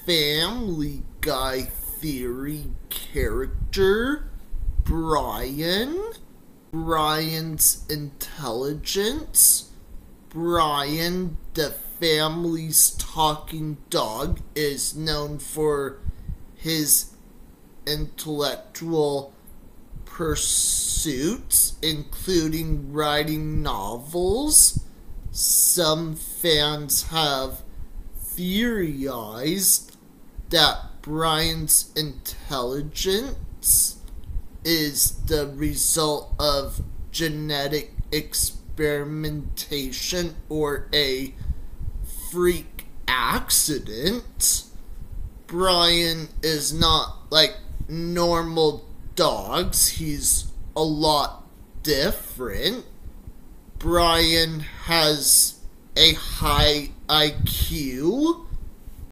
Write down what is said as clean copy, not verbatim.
Family Guy theory character, Brian. Brian's intelligence. Brian, the family's talking dog, is known for his intellectual pursuits, including writing novels. Some fans have theorized that Brian's intelligence is the result of genetic experimentation or a freak accident. Brian is not like normal dogs, he's a lot different. Brian has a high IQ.